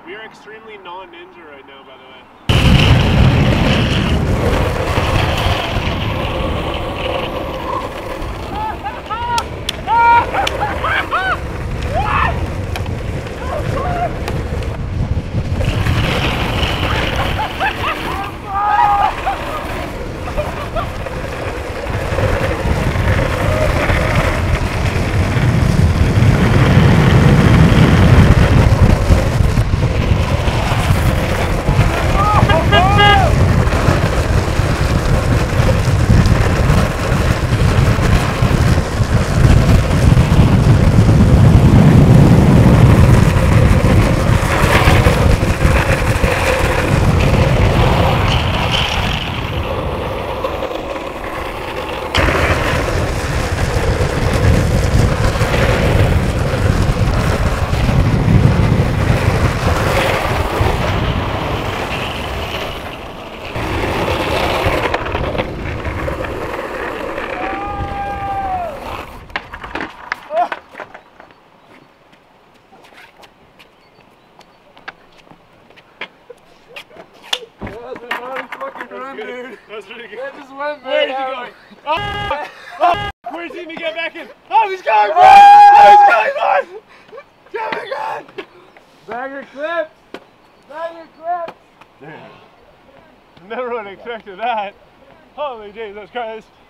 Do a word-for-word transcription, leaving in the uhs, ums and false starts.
We are extremely non-ninja right now, by the way. That was really good. That just went very Where's he going? Oh! Oh! Where's he gonna get back in? Oh, he's going, bro! Oh, he's going, bro! Coming on! Bagger clips! Bagger clips! Damn. Never would have expected that. Holy Jesus Christ.